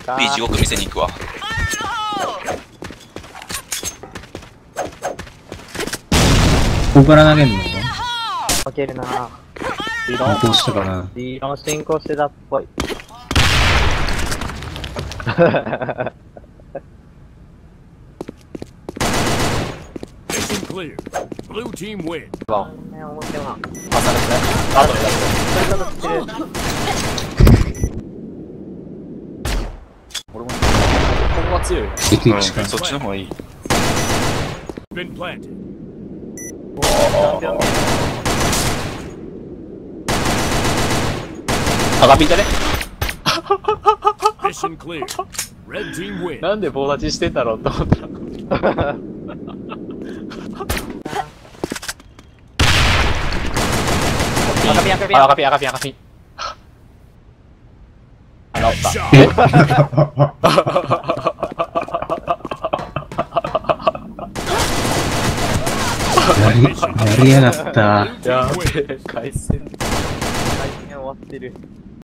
B 地獄見せに行くわ。 ここから投げんの？ 負けるな。 進行したかな。 進行してたっぽい。 Clear. Blue team win. 思ってな。 パスですね。あとでそれだと知ってる。 俺もここが強い。そっちの方がいい。 Been planted. アカピンだね。 Mission clear. Red team win. なんで棒立ちしてんだろうと思ったら。アカピン。あ、治った。 やりやがった。 やべえ、回線。 終わってる。